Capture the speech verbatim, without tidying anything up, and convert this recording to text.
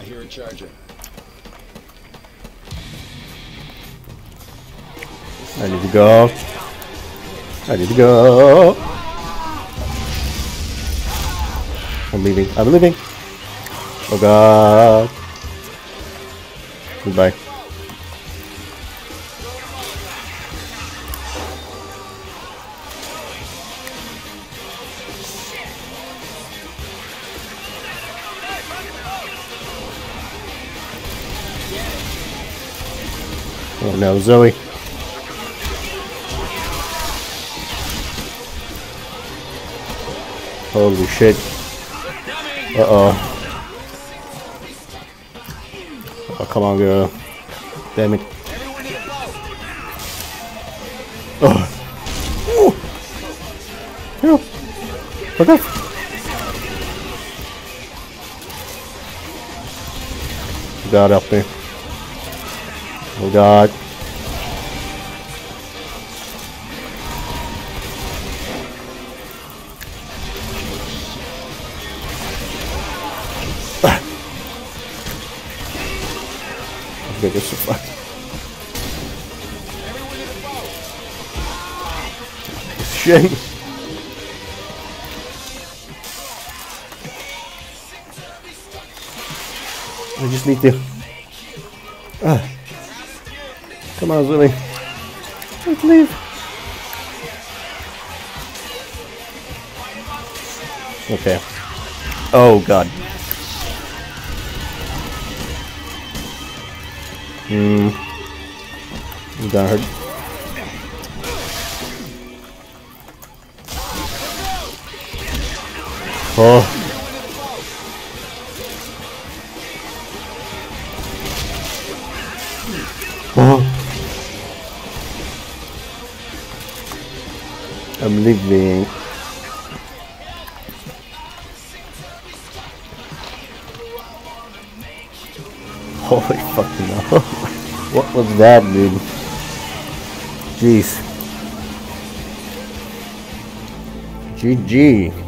I hear a charger. I need to go. I need to go. I'm leaving. I'm leaving. Oh god. Goodbye. Oh no, Zoe. Holy shit. Uh-oh. Oh, come on, girl. Damn it. Oh. Ooh. Help. Fuck off. God help me. Oh god. I get so fucked. Shit. I just need to. Ah. Come on, Zoe. Let's leave. Okay. Oh god. Hmm. That hurt. Oh. Oh. I'm leaving. Holy fucking hell. What was that, dude? Jeez. G G.